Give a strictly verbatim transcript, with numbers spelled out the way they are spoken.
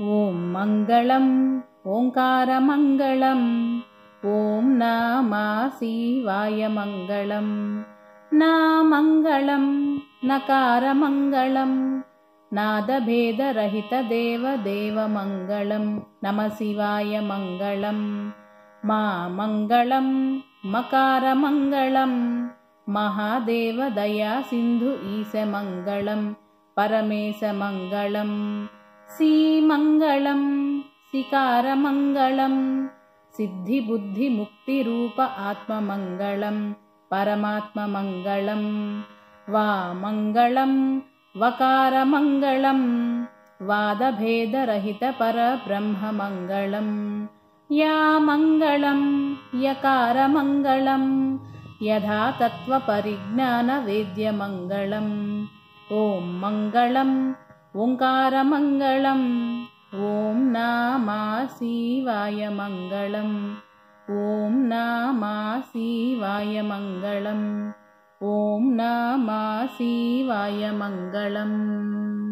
ॐ मङ्गलम् ओङ्कारमङ्गलम् ॐ नमः शिवाय मङ्गलम् न मङ्गलं नकारमङ्गलं नादभेदरहितदेवदेवमङ्गलं नमः शिवाय मङ्गलम् मा मङ्गलं मकारमङ्गलं महादेवदया सिन्धु ईशमङ्गलं परमेशमङ्गलं श्रीमङ्गलं शिकारमङ्गलं सिद्धिबुद्धिमुक्तिरूप आत्ममङ्गलं परमात्ममङ्गलं वा मङ्गलं वकारमङ्गलं वादभेदरहितपरब्रह्ममङ्गलं या मङ्गलं यकारमङ्गलं यथा तत्त्वपरिज्ञानवेद्यमङ्गलम् ॐ मङ्गलम् ओङ्कारमङ्गलम् ॐ नमः शिवाय मङ्गलम् ॐ नमः शिवाय मङ्गलम् ॐ नमः शिवाय मङ्गलम्।